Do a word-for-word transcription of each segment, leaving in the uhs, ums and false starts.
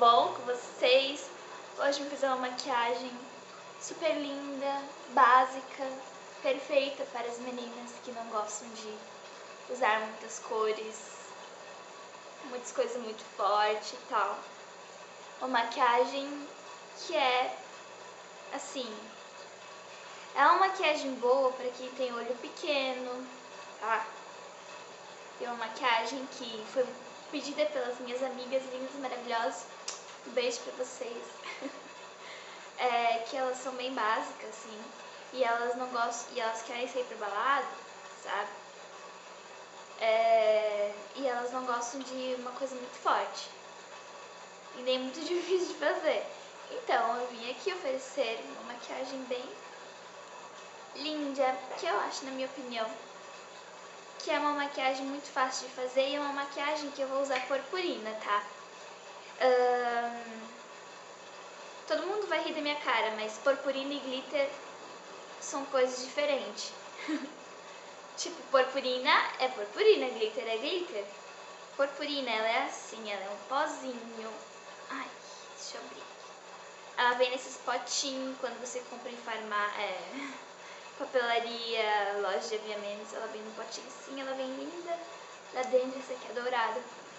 bom com vocês? Hoje eu vou fazer uma maquiagem super linda, básica, perfeita para as meninas que não gostam de usar muitas cores, muitas coisas muito fortes e tal. Uma maquiagem que é assim, é uma maquiagem boa para quem tem olho pequeno, tá? É uma maquiagem que foi pedida pelas minhas amigas lindas e maravilhosas. Um beijo pra vocês. É, que elas são bem básicas, assim, e elas não gostam, e elas querem sair pra balada, sabe? É, e elas não gostam de uma coisa muito forte e nem muito difícil de fazer. Então eu vim aqui oferecer uma maquiagem bem linda, que eu acho, na minha opinião, que é uma maquiagem muito fácil de fazer e é uma maquiagem que eu vou usar purpurina, tá? Um, todo mundo vai rir da minha cara, mas purpurina e glitter são coisas diferentes. Tipo, purpurina é purpurina, glitter é glitter. Purpurina, ela é assim, ela é um pozinho. Ai, deixa eu abrir. Ela vem nesses potinhos quando você compra em farmácia, é, papelaria, loja de aviamentos. Ela vem no potinho assim, ela vem linda. Lá dentro, essa aqui é dourada.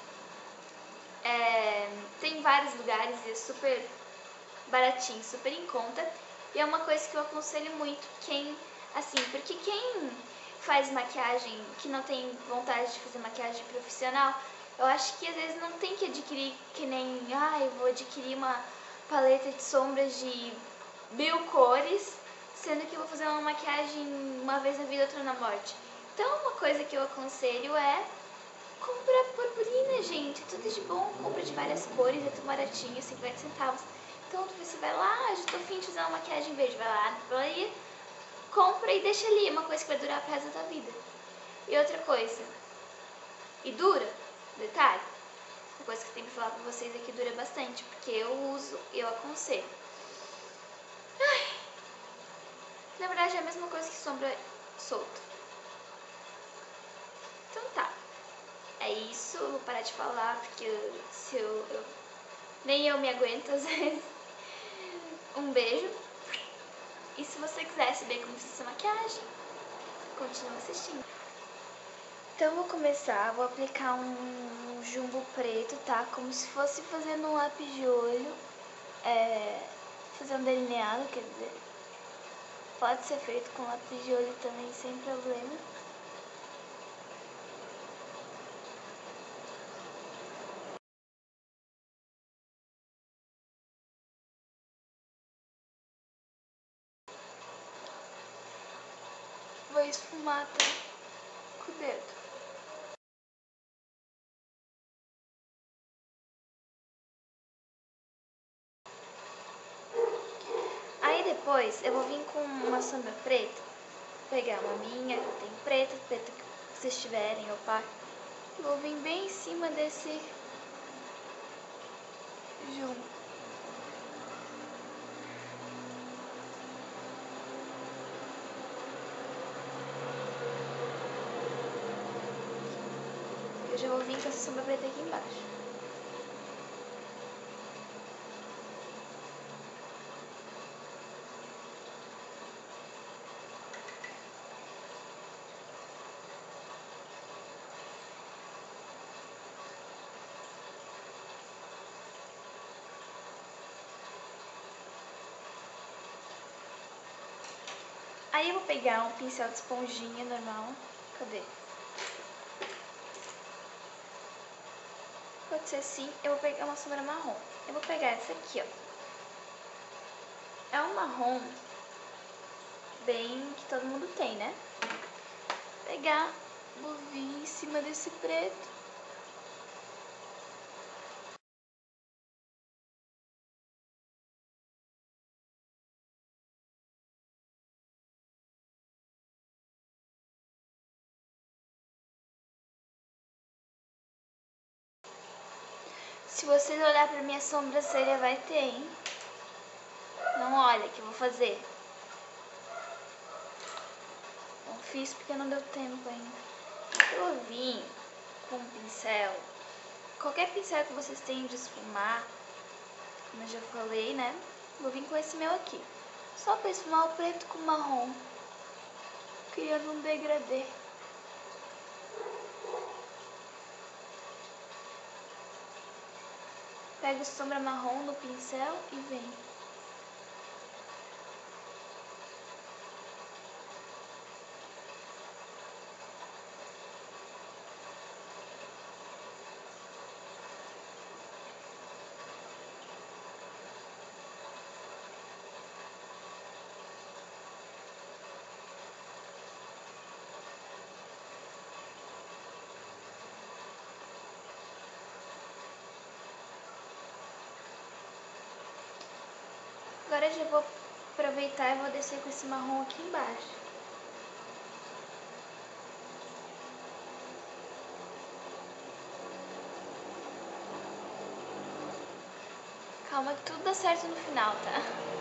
É, tem vários lugares e é super baratinho, super em conta. E é uma coisa que eu aconselho muito quem, assim, porque quem faz maquiagem, que não tem vontade de fazer maquiagem profissional, eu acho que às vezes não tem que adquirir que nem, ah, eu vou adquirir uma paleta de sombras de mil cores, sendo que eu vou fazer uma maquiagem uma vez na vida, outra na morte. Então uma coisa que eu aconselho é comprar purpurina, gente, tudo de bom, compra de várias cores, é tudo baratinho, cinquenta centavos. Então você vai lá, já tô afim de fazer uma maquiagem verde, vai lá na papelaria, compra e deixa ali, é uma coisa que vai durar pro resto da tua vida. E outra coisa, e dura, detalhe, uma coisa que eu tenho pra falar pra vocês é que dura bastante, porque eu uso e eu aconselho. Ai, na verdade é a mesma coisa que sombra solta. Então tá, é isso, eu vou parar de falar, porque eu, se eu, eu nem eu me aguento às vezes. Um beijo. E se você quiser saber como fazer essa maquiagem, continue assistindo. Então vou começar, vou aplicar um jumbo preto, tá? Como se fosse fazendo um lápis de olho, é, fazer um delineado, quer dizer. Pode ser feito com lápis de olho também, sem problema. Vou esfumar tá? Com o dedo. Aí depois eu vou vir com uma sombra preta, pegar uma minha, que eu tenho preta, preta que vocês tiverem, opaca. Eu vou vir bem em cima desse jumbo. Eu já vou vir com essa sombra preta aqui embaixo. Aí eu vou pegar um pincel de esponjinha normal. Cadê? Pode ser assim. Eu vou pegar uma sombra marrom. Eu vou pegar essa aqui, ó. É um marrom bem que todo mundo tem, né? Vou pegar, vou vir em cima desse preto. Se vocês olharem pra minha sobrancelha, vai ter, hein? Não olha que eu vou fazer. Não fiz porque não deu tempo ainda. Eu vou vir com um pincel. Qualquer pincel que vocês tenham de esfumar. como eu já falei, né? Vou vir com esse meu aqui. Só pra esfumar o preto com o marrom, criando um degradê. Pego sombra marrom no pincel e venho. Agora eu já vou aproveitar e vou descer com esse marrom aqui embaixo. Calma que tudo dá certo no final, tá?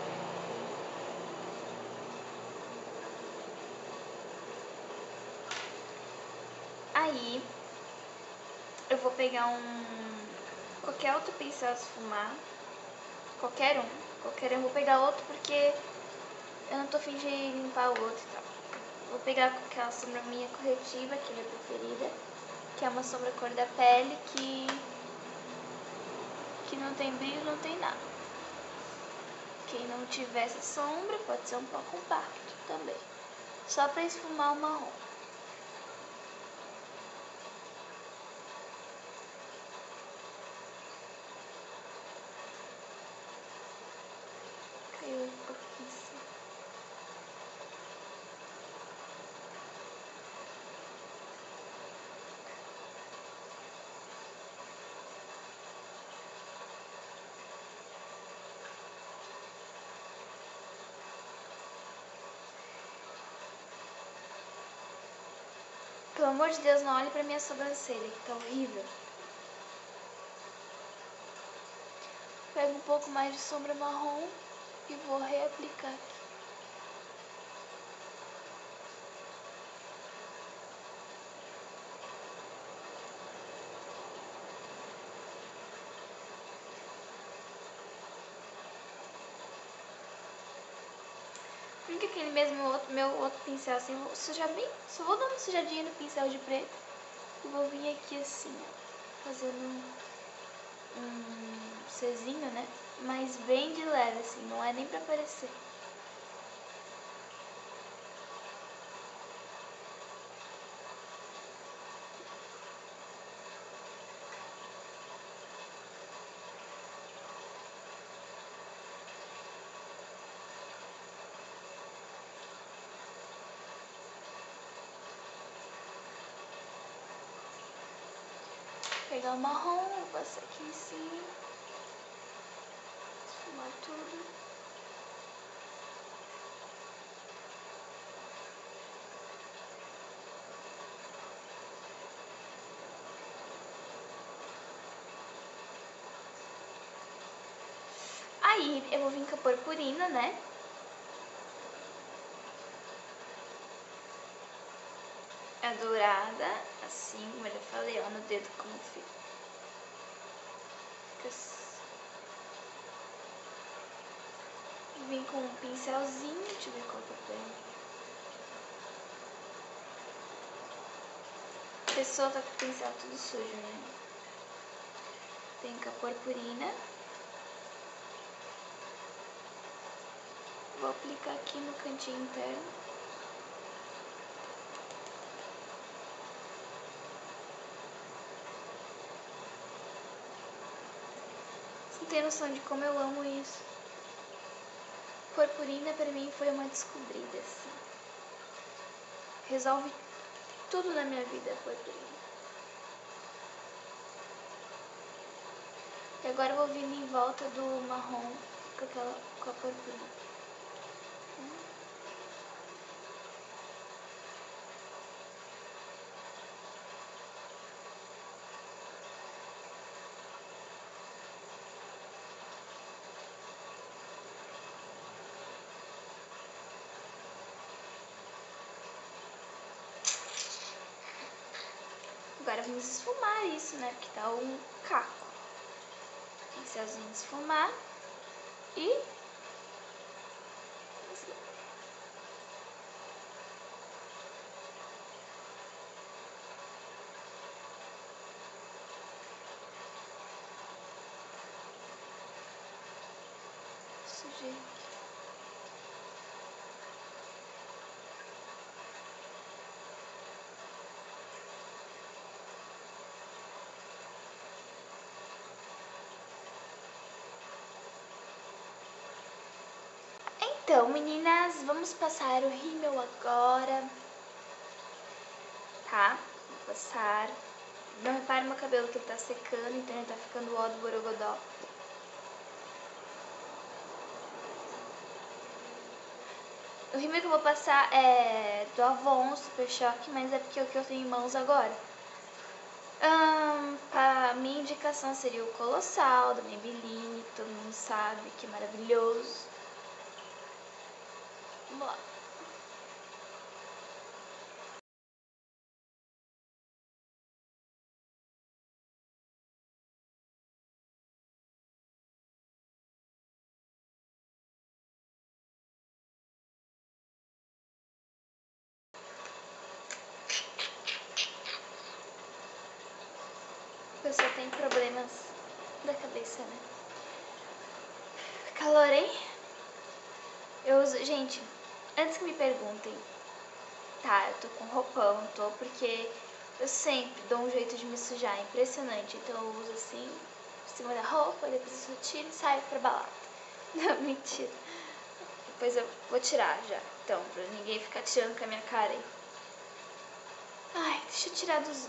Aí, eu vou pegar um... qualquer outro pincel a esfumar. Qualquer um. Qualquer um. Vou pegar outro porque eu não tô afim de limpar o outro e tal. Vou pegar aquela sombra minha corretiva, que é a minha preferida. Que é uma sombra cor da pele que... que não tem brilho, não tem nada. Quem não tiver essa sombra pode ser um pó compacto também. Só pra esfumar o marrom. Caiu um pouquinho assim. Pelo amor de Deus, não olhe pra minha sobrancelha, que tá horrível. Pego um pouco mais de sombra marrom e vou reaplicar aqui. Fica aquele mesmo outro, meu outro pincel assim, vou sujar bem, só vou dar uma sujadinha no pincel de preto e vou vir aqui assim, ó, fazendo um, um Czinho, né? Mas bem de leve assim, não é nem pra aparecer. Pegar o marrom, passar aqui em cima, esfumar tudo. Aí eu vou vir com a purpurina, né? A dourada, assim, como eu já falei, ó, no dedo como fica. Fica assim. Vim com um pincelzinho, deixa eu ver qual que eu pego. A pessoa tá com o pincel tudo sujo, né? Tem com a purpurina. Vou aplicar aqui no cantinho interno. Você não tem noção de como eu amo isso. Purpurina pra mim foi uma descobrida, assim. Resolve tudo na minha vida, purpurina. E agora eu vou vir em volta do marrom com, aquela, com a purpurina. Agora vamos esfumar isso, né? Porque tá um caco. Pincelzinho de esfumar. E... sujei. Então, meninas, vamos passar o rímel agora, tá? Vou passar. Não repare no meu cabelo que ele tá secando, então ele tá ficando ó do borogodó. O rímel que eu vou passar é do Avon Super Choque, mas é porque é o que eu tenho em mãos agora. Hum, a minha indicação seria o Colossal, da Maybelline, todo mundo sabe que é maravilhoso. Vamos lá. A pessoa tem problemas da cabeça, né? Calor, hein? Eu uso... Gente, antes que me perguntem, tá, eu tô com roupão, tô porque eu sempre dou um jeito de me sujar, é impressionante. Então eu uso assim, em cima da roupa, depois eu só tiro e saio pra balada. Não, mentira. Depois eu vou tirar já, então, pra ninguém ficar tirando com a minha cara aí. Ai, deixa eu tirar dos...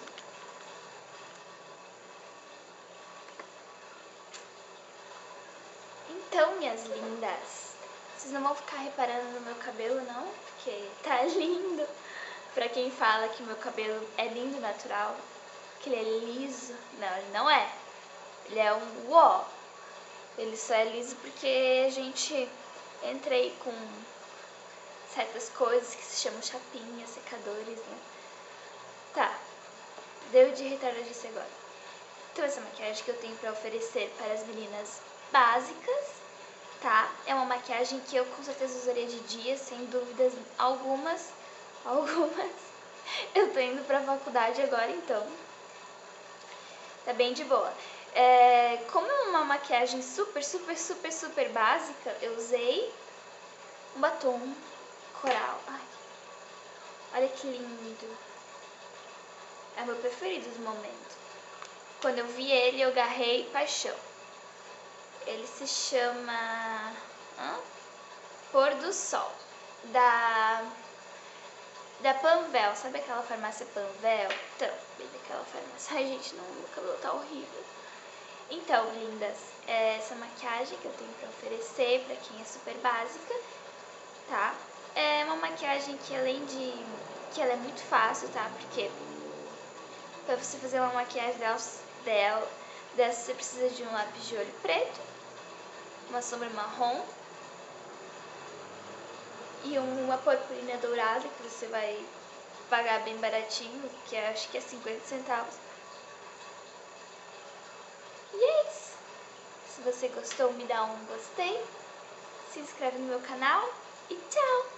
Então, minhas lindas, vocês não vão ficar reparando no meu cabelo, não? Porque tá lindo. Pra quem fala que meu cabelo é lindo natural, que ele é liso, não, ele não é. Ele é um uó. Ele só é liso porque a gente entra aí com certas coisas que se chamam chapinhas, secadores, né? Tá, deu de retardadice agora. Então essa maquiagem que eu tenho pra oferecer para as meninas básicas, tá? É uma maquiagem que eu com certeza usaria de dia, sem dúvidas algumas. Algumas. Eu tô indo pra faculdade agora, então tá bem de boa. É, como é uma maquiagem super, super, super, super básica, eu usei um batom coral. Ai, olha que lindo. É o meu preferido do momento. Quando eu vi ele, eu agarrei paixão. Ele se chama hã? Pôr do Sol, da, da Panvel. Sabe aquela farmácia Panvel? Então, bem daquela farmácia. Ai, gente, não, meu cabelo tá horrível. Então, lindas, é essa maquiagem que eu tenho pra oferecer pra quem é super básica, tá? É uma maquiagem que além de... que ela é muito fácil, tá? Porque pra você fazer uma maquiagem dela, dela, dessa você precisa de um lápis de olho preto, uma sombra marrom e uma purpurina dourada que você vai pagar bem baratinho, que acho que é cinquenta centavos. E é isso. Se você gostou, me dá um gostei, se inscreve no meu canal e tchau!